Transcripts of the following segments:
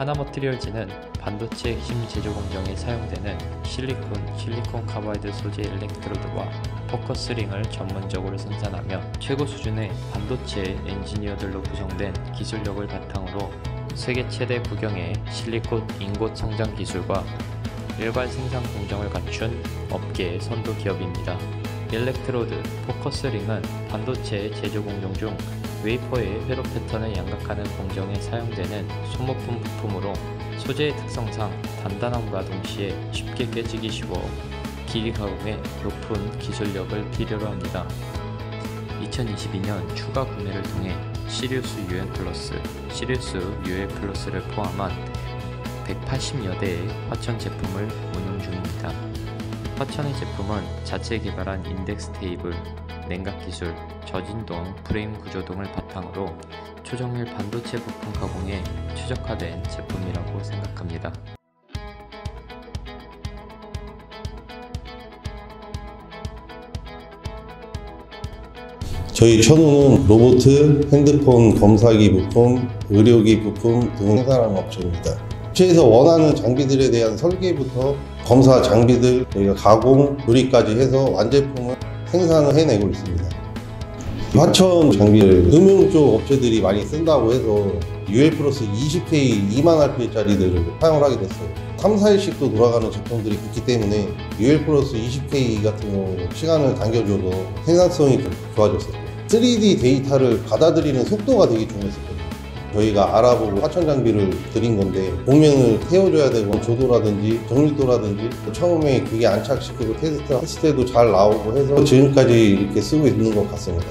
하나머티리얼즈는 반도체 핵심 제조 공정에 사용되는 실리콘 카바이드 소재 일렉트로드와 포커스링을 전문적으로 생산하며 최고 수준의 반도체 엔지니어들로 구성된 기술력을 바탕으로 세계 최대 구경의 실리콘 인곳 성장 기술과 일괄 생산 공정을 갖춘 업계의 선도 기업입니다. 일렉트로드, 포커스링은 반도체 제조 공정 중 웨이퍼의 회로 패턴을 양각하는 공정에 사용되는 소모품 부품으로 소재의 특성상 단단함과 동시에 쉽게 깨지기 쉬워 기계 가공에 높은 기술력을 필요로 합니다. 2022년 추가 구매를 통해 시리우스 UL 플러스를 포함한 180여 대의 화천 제품을 운용 중입니다. 화천의 제품은 자체 개발한 인덱스 테이블, 냉각 기술, 저진동, 프레임 구조 등을 바탕으로 초정밀 반도체 부품 가공에 최적화된 제품이라고 생각합니다. 저희 천우는 로봇, 핸드폰 검사기 부품, 의료기 부품 등을 생산하는 업체입니다. 업체에서 원하는 장비들에 대한 설계부터 검사 장비들, 저희가 가공, 조리까지 해서 완제품을 생산을 해내고 있습니다. 화천 장비를 금융 쪽 업체들이 많이 쓴다고 해서 UL 플러스 20K 2만 RP짜리들을 사용을 하게 됐어요. 3, 4일씩도 돌아가는 제품들이 있기 때문에 UL 플러스 20K 같은 경우는 시간을 당겨줘도 생산성이 좀 좋아졌어요. 3D 데이터를 받아들이는 속도가 되게 중요했었거든요. 저희가 알아보고 화천 장비를 드린 건데 공면을 태워줘야 되고 조도라든지 정밀도라든지 처음에 그게 안착시키고 테스트 했을 때도 잘 나오고 해서 지금까지 이렇게 쓰고 있는 것 같습니다.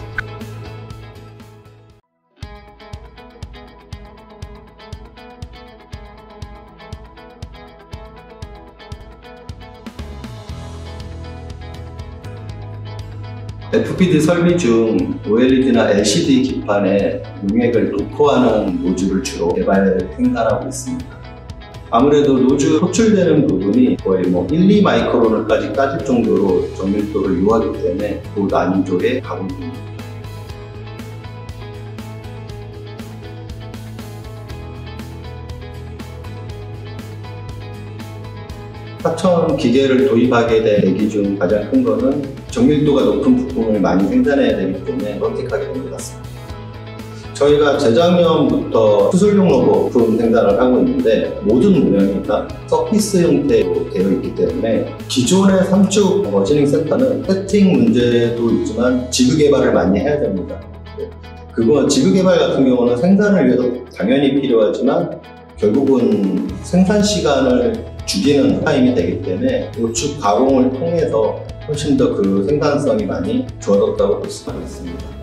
FPD 설비 중 OLED나 LCD 기판에 용액을 도포하는 노즐을 주로 생산하고 있습니다. 아무래도 노즐 호출되는 부분이 거의 1, 2마이크론까지 까질 정도로 정밀도를 요하기 때문에 고난이도의 가공 중입니다. 화천 기계를 도입하게 된 계기 중 가장 큰 것은 정밀도가 높은 부품을 많이 생산해야 되기 때문에 선택하게 된 것 같습니다. 저희가 재작년부터 수술용 로봇 부품 생산을 하고 있는데 모든 모양이 다 서피스 형태로 되어 있기 때문에 기존의 삼축 머신링 센터는 세팅 문제도 있지만 지그 개발을 많이 해야 됩니다. 그건 지그 개발 같은 경우는 생산을 위해서 당연히 필요하지만 결국은 생산 시간을 죽이는 타임이 되기 때문에 우측 가공을 통해서 훨씬 더 그 생산성이 많이 좋아졌다고 볼 수가 있습니다.